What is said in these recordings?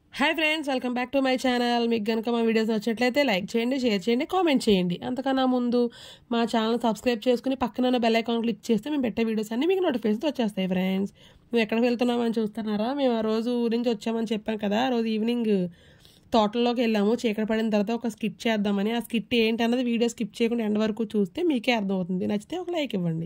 Hi friends, welcome back to my channel. మీకు కనుక మా వీడియోస్ నచ్చినట్లయితే లైక్ చేయండి, షేర్ చేయండి, కామెంట్ చేయండి. అంతకన్నా ముందు మా ఛానల్ సబ్స్క్రైబ్ చేసుకుని పక్కన ఉన్న బెల్ ఐకాన్ క్లిక్ చేస్తే మేము పెట్టే వీడియోస్ అన్నీ మీకు నోటిఫికేషన్స్ వచ్చేస్తాయి. ఫ్రెండ్స్, మేము ఎక్కడికి వెళ్తున్నామని చూస్తున్నారా? మేము ఆ రోజు ఊరి నుంచి వచ్చామని చెప్పాను కదా. ఆ రోజు ఈవినింగ్ తోటల్లోకి వెళ్ళాము. చీకటి పడిన తర్వాత ఒక స్కిట్ చేద్దామని. ఆ స్కిట్ ఏంటి అన్నది వీడియో స్కిప్ చేయకుండా ఎండ్ వరకు చూస్తే మీకే అర్థమవుతుంది. నచ్చితే ఒక లైక్ ఇవ్వండి.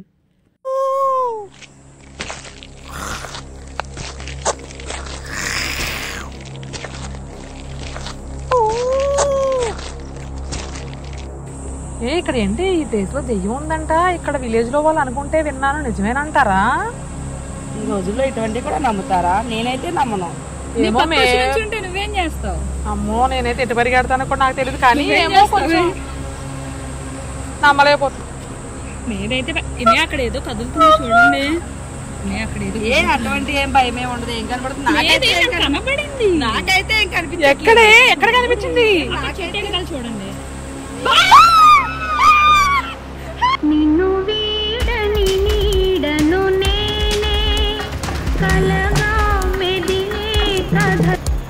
ఇక్కడ ఏంటి ఈ ప్లేస్ లో దెయ్యం ఉందంట. ఇక్కడ విలేజ్ లో వాళ్ళు అనుకుంటే విన్నాను, నిజమేనంటారా? ఈ రోజుల్లో ఇటువంటివి కూడా నమ్ముతారా? నేనైతే నమ్మను. నువ్వేం చేస్తావు? అమ్మో, నేనైతే ఎటు పరిగెడతాను కూడా నాకు తెలియదు, కానీ ఏమో కొంచెం నమ్మలేకపోతుంది. నేనైతే అక్కడ ఏదో కదులుతుంది చూడండి. అటువంటి ఏం భయమే ఉండదు. ఏం కనబడుతుంది? నాకైతే ఏం కనిపించింది. ఎక్కడ కనిపించింది? చూడండి. నిన్ను వీడని నీడను నేనే కలగా మెదిలే కథ.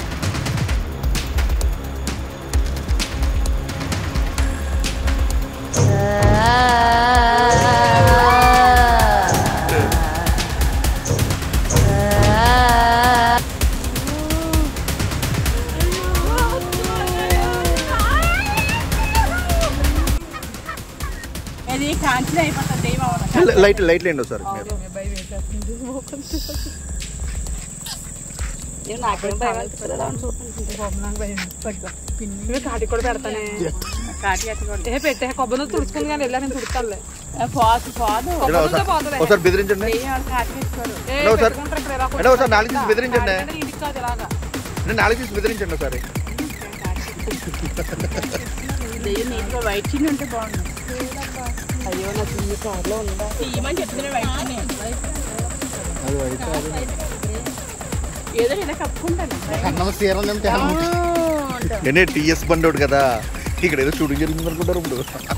లైట్ లేండి ఒకసారి. కాటి కూడా పెడతానే. పెట్టే కొబ్బరి తుడుచుకుని కానీ వెళ్ళా, నేను తుడుతాలే. ఒకసారి బెదిరించండి, ఒకసారి 4 తీసి బెదిరించండి, 4 తీసి బెదిరించండి ఒకసారి. వైట్ చిన్న ఉంటే బాగుంది. అయ్యో, నా చిన్న కార్లో ఉందా? తీయమని చెప్తున్నా వైట్ చిన్న. ఏదో ఇలా కప్పుకుంటాను. టీఎస్ బండి కదా, ఇక్కడ ఏదో షూటింగ్ జరిగింది అనుకుంటారు. ఇప్పుడు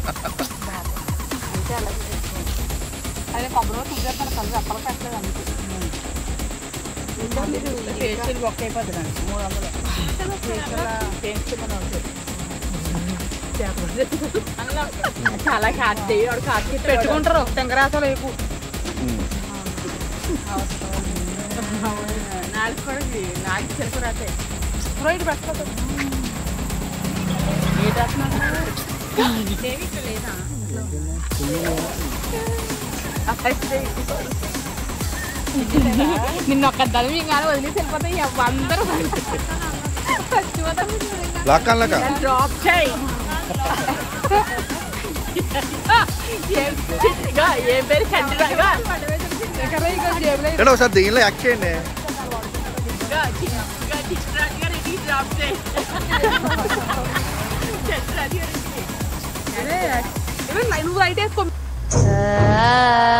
అదే కొబ్బరి తుడిచేస్తాను కలిసి అప్పలు కట్టలేదు. అందుకే బొక్క అయిపోతుంది. 300 చాలా కాటి పెట్టుకుంటారు. తెంగరాసలు వేపు నాలుగు చెరుకు రాతాయి. రైట్ పెట్టుకోవచ్చు. నిన్న ఒక్క దళం కానీ వదిలేసి వెళ్ళిపోతాయి. అందరూ డ్రాప్ చేయి. ఏం పేరు? చంద్రగా ఒకసారి దెయ్యంలో యాక్ట్ చేయండి. నువ్వు రైట్ వేసుకో.